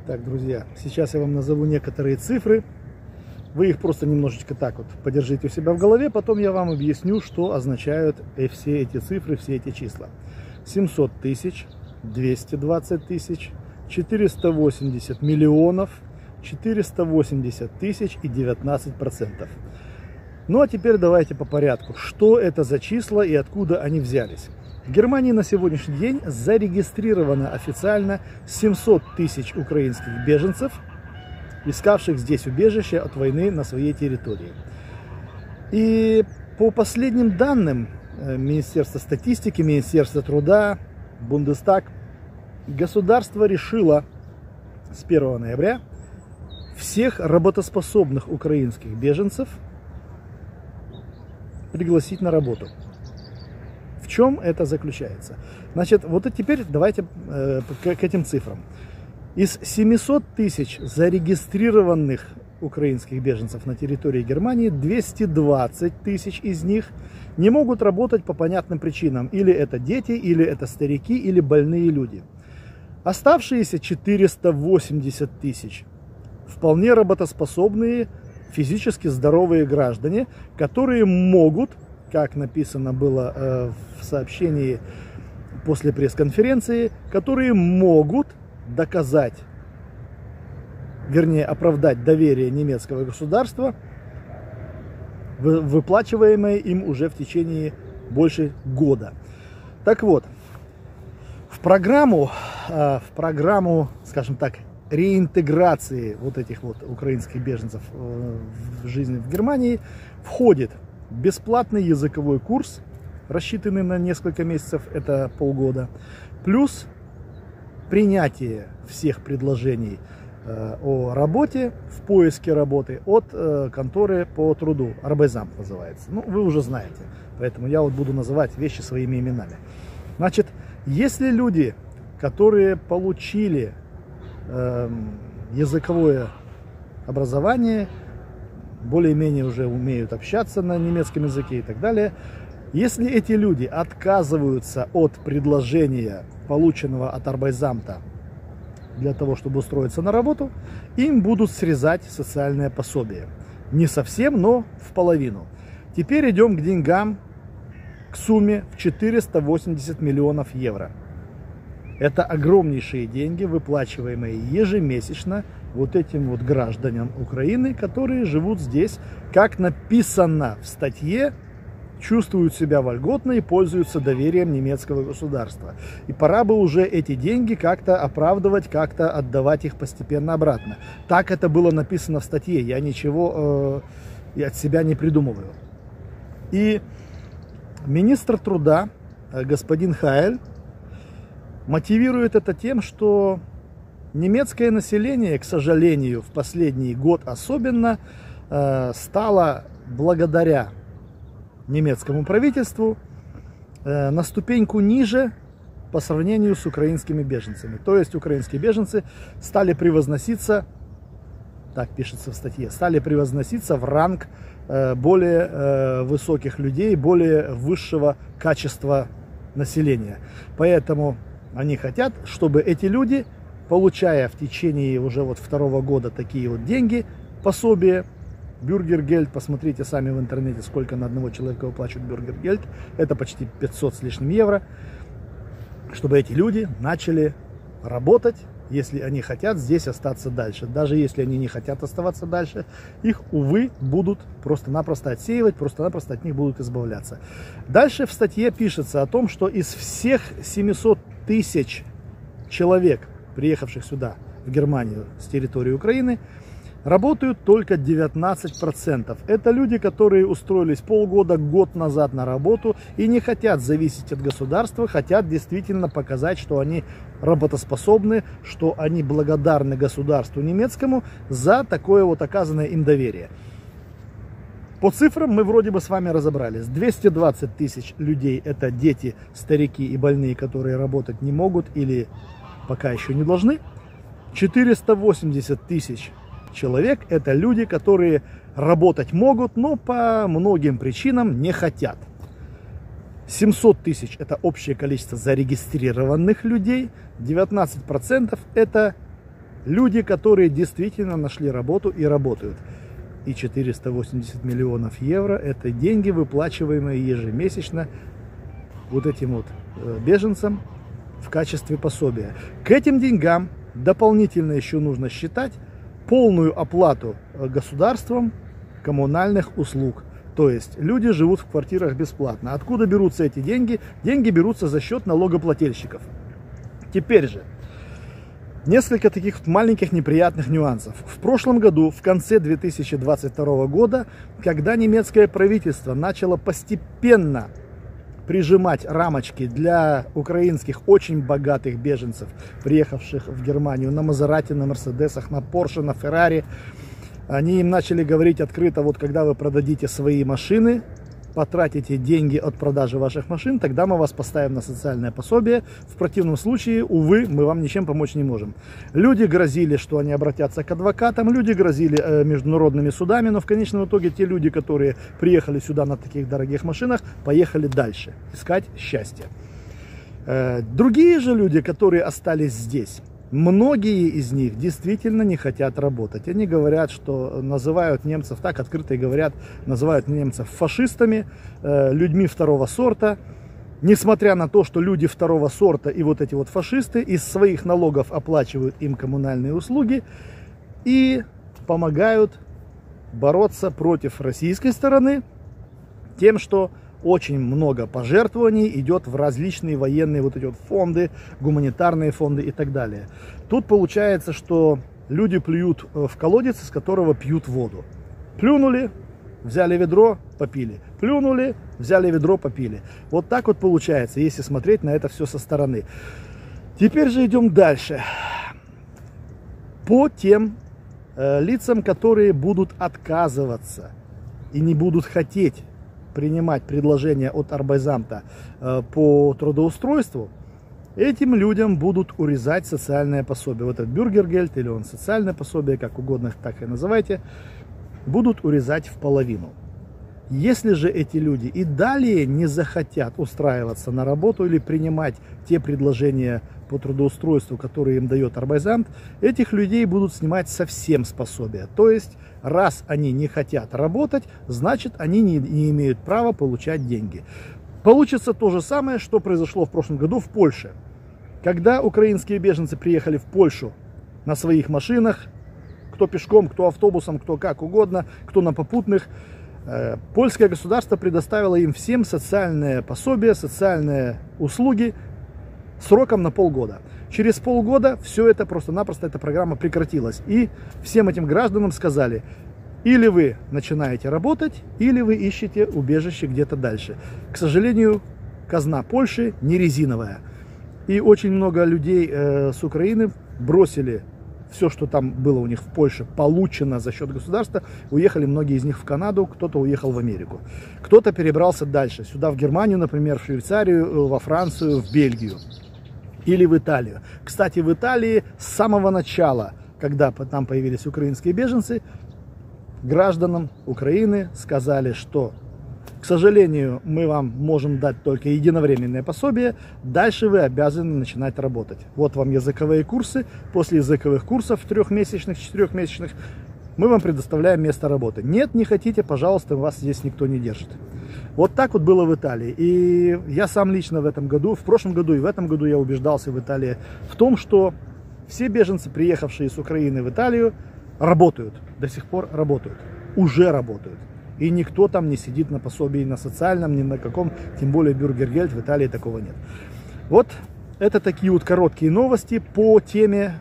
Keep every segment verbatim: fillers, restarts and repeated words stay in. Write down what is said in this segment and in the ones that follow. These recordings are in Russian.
Так, друзья, сейчас я вам назову некоторые цифры. Вы их просто немножечко так вот подержите у себя в голове. Потом я вам объясню, что означают все эти цифры, все эти числа. семьсот тысяч, двести двадцать тысяч, четыреста восемьдесят миллионов, четыреста восемьдесят тысяч и девятнадцать процентов. Ну а теперь давайте по порядку. Что это за числа и откуда они взялись? В Германии на сегодняшний день зарегистрировано официально семьсот тысяч украинских беженцев, искавших здесь убежище от войны на своей территории. И по последним данным Министерства статистики, Министерства труда, Бундестаг, государство решило с первого ноября всех работоспособных украинских беженцев пригласить на работу. В чем это заключается? Значит, вот и теперь давайте э, к, к этим цифрам. Из семисот тысяч зарегистрированных украинских беженцев на территории Германии двести двадцать тысяч из них не могут работать по понятным причинам. Или это дети, или это старики, или больные люди. Оставшиеся четыреста восемьдесят тысяч вполне работоспособные, физически здоровые граждане, которые могут, как написано было э, в сообщении после пресс-конференции, которые могут доказать, вернее оправдать доверие немецкого государства, выплачиваемое им уже в течение больше года. Так вот, в программу, э, в программу, скажем так, реинтеграции вот этих вот украинских беженцев э, в жизни в Германии входит бесплатный языковой курс, рассчитанный на несколько месяцев, это полгода, плюс принятие всех предложений э, о работе, в поиске работы от э, конторы по труду, Arbeitsamt называется. Ну, вы уже знаете, поэтому я вот буду называть вещи своими именами. Значит, если люди, которые получили э, языковое образование, более-менее уже умеют общаться на немецком языке и так далее. Если эти люди отказываются от предложения, полученного от Arbeitsamta, для того, чтобы устроиться на работу, им будут срезать социальное пособие. Не совсем, но в половину. Теперь идем к деньгам, к сумме в четыреста восемьдесят миллионов евро. Это огромнейшие деньги, выплачиваемые ежемесячно вот этим вот гражданам Украины, которые живут здесь, как написано в статье, чувствуют себя вольготно и пользуются доверием немецкого государства. И пора бы уже эти деньги как-то оправдывать, как-то отдавать их постепенно обратно. Так это было написано в статье, я ничего э, от себя не придумываю. И министр труда, господин Хайль, мотивирует это тем, что немецкое население, к сожалению, в последний год особенно э, стало благодаря немецкому правительству э, на ступеньку ниже по сравнению с украинскими беженцами. То есть украинские беженцы стали превозноситься, так пишется в статье, стали превозноситься в ранг э, более э, высоких людей, более высшего качества населения. Поэтому они хотят, чтобы эти люди, получая в течение уже вот второго года такие вот деньги, пособие, бюргергельд, посмотрите сами в интернете, сколько на одного человека выплачивают бюргергельд, это почти пятьсот с лишним евро, чтобы эти люди начали работать, если они хотят здесь остаться дальше. Даже если они не хотят оставаться дальше, их, увы, будут просто-напросто отсеивать, просто-напросто от них будут избавляться. Дальше в статье пишется о том, что из всех семисот тысяч человек, приехавших сюда, в Германию, с территории Украины, работают только девятнадцать процентов. Это люди, которые устроились полгода, год назад на работу и не хотят зависеть от государства, хотят действительно показать, что они работоспособны, что они благодарны государству немецкому за такое вот оказанное им доверие. По цифрам мы вроде бы с вами разобрались. двести двадцать тысяч людей – это дети, старики и больные, которые работать не могут или пока еще не должны. четыреста восемьдесят тысяч человек – это люди, которые работать могут, но по многим причинам не хотят. семьсот тысяч – это общее количество зарегистрированных людей, девятнадцать процентов – это Люди, которые действительно нашли работу и работают. И четыреста восемьдесят миллионов евро – это деньги, выплачиваемые ежемесячно вот этим вот беженцам в качестве пособия. К этим деньгам дополнительно еще нужно считать полную оплату государством коммунальных услуг. То есть люди живут в квартирах бесплатно. Откуда берутся эти деньги? Деньги берутся за счет налогоплательщиков. Теперь же несколько таких маленьких неприятных нюансов. В прошлом году, в конце две тысячи двадцать второго года, когда немецкое правительство начало постепенно прижимать рамочки для украинских очень богатых беженцев, приехавших в Германию на Мазерати, на Мерседесах, на Порше, на Феррари, они им начали говорить открыто: вот когда вы продадите свои машины, потратите деньги от продажи ваших машин, тогда мы вас поставим на социальное пособие. В противном случае, увы, мы вам ничем помочь не можем. Люди грозили, что они обратятся к адвокатам, люди грозили э, международными судами, но в конечном итоге те люди, которые приехали сюда на таких дорогих машинах, поехали дальше искать счастье. Э, другие же люди, которые остались здесь, многие из них действительно не хотят работать. Они говорят, что называют немцев так, открыто и говорят, называют немцев фашистами, э, людьми второго сорта. Несмотря на то, что люди второго сорта и вот эти вот фашисты из своих налогов оплачивают им коммунальные услуги и помогают бороться против российской стороны тем, что очень много пожертвований идет в различные военные вот эти вот фонды, гуманитарные фонды и так далее. Тут получается, что люди плюют в колодец, из которого пьют воду. Плюнули, взяли ведро, попили. Плюнули, взяли ведро, попили. Вот так вот получается, если смотреть на это все со стороны. Теперь же идем дальше. По тем э, лицам, которые будут отказываться и не будут хотеть принимать предложения от Арбайзамта э, по трудоустройству, этим людям будут урезать социальное пособие. Вот этот бюргергельд или он социальное пособие, как угодно так и называйте, будут урезать в половину. Если же эти люди и далее не захотят устраиваться на работу или принимать те предложения по трудоустройству, которые им дает Арбайзамт, этих людей будут снимать совсем с пособия. То есть, раз они не хотят работать, значит, они не, не имеют права получать деньги. Получится то же самое, что произошло в прошлом году в Польше. Когда украинские беженцы приехали в Польшу на своих машинах, кто пешком, кто автобусом, кто как угодно, кто на попутных, э, польское государство предоставило им всем социальное пособие, социальные услуги сроком на полгода. Через полгода все это просто-напросто, эта программа прекратилась. И всем этим гражданам сказали: или вы начинаете работать, или вы ищете убежище где-то дальше. К сожалению, казна Польши не резиновая. И очень много людей э, с Украины бросили все, что там было у них в Польше, получено за счет государства. Уехали многие из них в Канаду, кто-то уехал в Америку. Кто-то перебрался дальше, сюда в Германию, например, в Швейцарию, во Францию, в Бельгию. Или в Италию. Кстати, в Италии с самого начала, когда там появились украинские беженцы, гражданам Украины сказали, что, к сожалению, мы вам можем дать только единовременное пособие, дальше вы обязаны начинать работать. Вот вам языковые курсы, после языковых курсов трехмесячных, четырехмесячных, мы вам предоставляем место работы. Нет, не хотите, пожалуйста, вас здесь никто не держит. Вот так вот было в Италии. И я сам лично в этом году, в прошлом году и в этом году я убеждался в Италии в том, что все беженцы, приехавшие с Украины в Италию, работают. До сих пор работают. Уже работают. И никто там не сидит на пособии, на социальном, ни на каком, тем более бюргергельд, в Италии такого нет. Вот это такие вот короткие новости по теме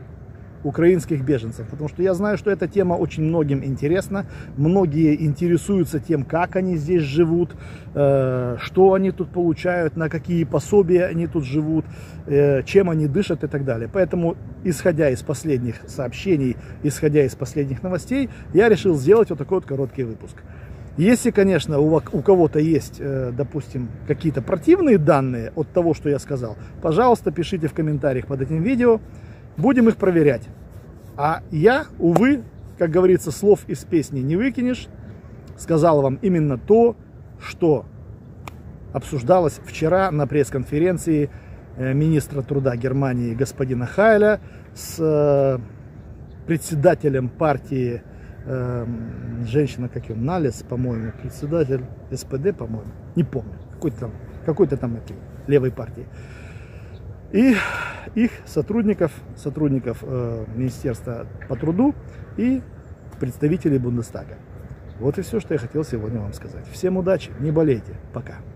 украинских беженцев, потому что я знаю, что эта тема очень многим интересна, многие интересуются тем, как они здесь живут, э, что они тут получают, на какие пособия они тут живут, э, чем они дышат и так далее. Поэтому, исходя из последних сообщений, исходя из последних новостей, я решил сделать вот такой вот короткий выпуск. Если, конечно, у, у кого-то есть, э, допустим, какие-то противные данные от того, что я сказал, пожалуйста, пишите в комментариях под этим видео. Будем их проверять. А я, увы, как говорится, слов из песни не выкинешь, сказал вам именно то, что обсуждалось вчера на пресс-конференции министра труда Германии господина Хайля с председателем партии, э, женщина, как ее, Налес, по-моему, председатель эс пэ дэ, по-моему, не помню, какой-то там, какой-то там этой левой партии. И их сотрудников, сотрудников э, Министерства по труду и представителей Бундестага. Вот и все, что я хотел сегодня вам сказать. Всем удачи, не болейте, пока.